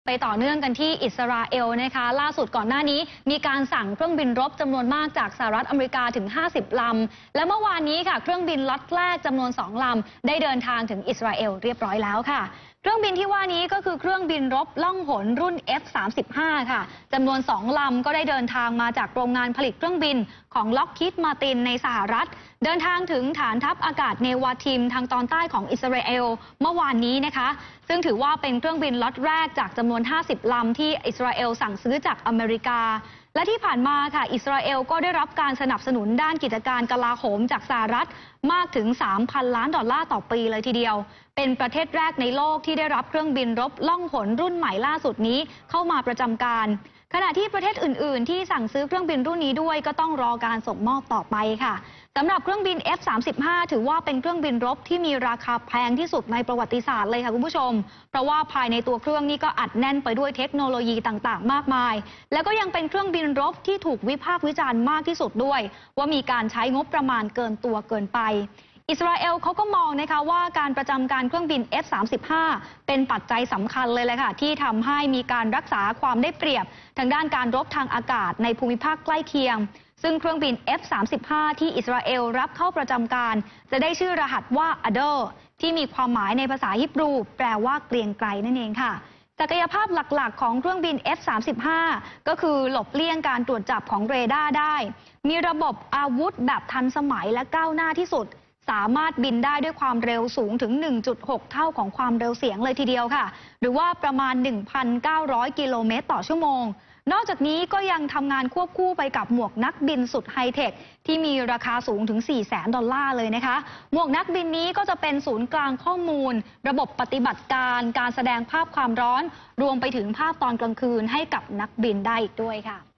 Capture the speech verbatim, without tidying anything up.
ไปต่อเนื่องกันที่อิสราเอลนะคะล่าสุดก่อนหน้านี้มีการสั่งเครื่องบินรบจำนวนมากจากสหรัฐอเมริกาถึงห้าสิบลำและเมื่อวานนี้ค่ะเครื่องบินล็อตแรกจำนวนสองลำได้เดินทางถึงอิสราเอลเรียบร้อยแล้วค่ะเครื่องบินที่ว่านี้ก็คือเครื่องบินรบล่องหนรุ่น เอฟ สามสิบห้า ค่ะจำนวนสองลำก็ได้เดินทางมาจากโรงงานผลิตเครื่องบินของล็อกฮีดมาร์ตินในสหรัฐเดินทางถึงฐานทัพอากาศเนวาทิมทางตอนใต้ของอิสราเอลเมื่อวานนี้นะคะซึ่งถือว่าเป็นเครื่องบินล็อตแรกจากจำนวนห้าสิบลำที่อิสราเอลสั่งซื้อจากอเมริกาและที่ผ่านมาค่ะอิสราเอลก็ได้รับการสนับสนุนด้านกิจการกลาโหมจากสหรัฐมากถึง สามพัน ล้านดอลลาร์ต่อปีเลยทีเดียวเป็นประเทศแรกในโลกที่ได้รับเครื่องบินรบล่องหนรุ่นใหม่ล่าสุดนี้เข้ามาประจำการขณะที่ประเทศอื่นๆที่สั่งซื้อเครื่องบินรุ่นนี้ด้วยก็ต้องรอการส่งมอบต่อไปค่ะสำหรับเครื่องบิน เอฟ สามสิบห้า ถือว่าเป็นเครื่องบินรบที่มีราคาแพงที่สุดในประวัติศาสตร์เลยค่ะคุณผู้ชมเพราะว่าภายในตัวเครื่องนี้ก็อัดแน่นไปด้วยเทคโนโลยีต่างๆมากมายแล้วก็ยังเป็นเครื่องบินรบที่ถูกวิพากษ์วิจารณ์มากที่สุดด้วยว่ามีการใช้งบประมาณเกินตัวเกินไปอิสราเอลเขาก็มองนะคะว่าการประจำการเครื่องบิน เอฟ สามสิบห้า เป็นปัจจัยสำคัญเลยแหละค่ะที่ทำให้มีการรักษาความได้เปรียบทางด้านการรบทางอากาศในภูมิภาคใกล้เคียงซึ่งเครื่องบิน เอฟ สามสิบห้า ที่อิสราเอลรับเข้าประจำการจะได้ชื่อรหัสว่า อ ดี โอ ที่มีความหมายในภาษาฮิบรูแปลว่าเกรียงไกรนั่นเองค่ะศักยภาพหลักๆของเครื่องบิน เอฟ สามสิบห้า ก็คือหลบเลี่ยงการตรวจจับของเรดาร์ได้มีระบบอาวุธแบบทันสมัยและก้าวหน้าที่สุดสามารถบินได้ด้วยความเร็วสูงถึง หนึ่งจุดหก เท่าของความเร็วเสียงเลยทีเดียวค่ะหรือว่าประมาณ หนึ่งพันเก้าร้อย กิโลเมตรต่อชั่วโมงนอกจากนี้ก็ยังทำงานควบคู่ไปกับหมวกนักบินสุดไฮเทคที่มีราคาสูงถึง สี่แสน ดอลลาร์เลยนะคะหมวกนักบินนี้ก็จะเป็นศูนย์กลางข้อมูลระบบปฏิบัติการการแสดงภาพความร้อนรวมไปถึงภาพตอนกลางคืนให้กับนักบินได้อีกด้วยค่ะ